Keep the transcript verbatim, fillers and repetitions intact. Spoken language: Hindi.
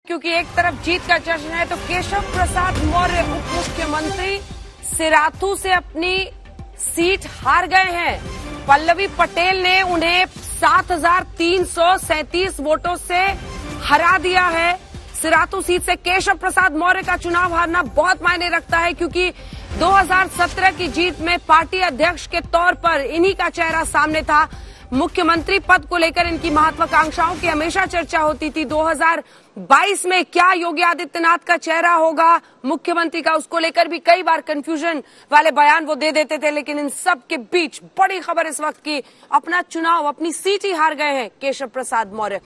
क्योंकि एक तरफ जीत का जश्न है तो केशव प्रसाद मौर्य उप मुख्यमंत्री सिराथू से अपनी सीट हार गए हैं। पल्लवी पटेल ने उन्हें सात हजार तीन सौ सैंतीस वोटों से हरा दिया है। सिराथू सीट से केशव प्रसाद मौर्य का चुनाव हारना बहुत मायने रखता है, क्योंकि दो हज़ार सत्रह की जीत में पार्टी अध्यक्ष के तौर पर इन्हीं का चेहरा सामने था। मुख्यमंत्री पद को लेकर इनकी महत्वाकांक्षाओं की हमेशा चर्चा होती थी। दो हज़ार बाईस में क्या योगी आदित्यनाथ का चेहरा होगा मुख्यमंत्री का, उसको लेकर भी कई बार कंफ्यूजन वाले बयान वो दे देते थे। लेकिन इन सब के बीच बड़ी खबर इस वक्त की, अपना चुनाव, अपनी सीट ही हार गए हैं केशव प्रसाद मौर्य।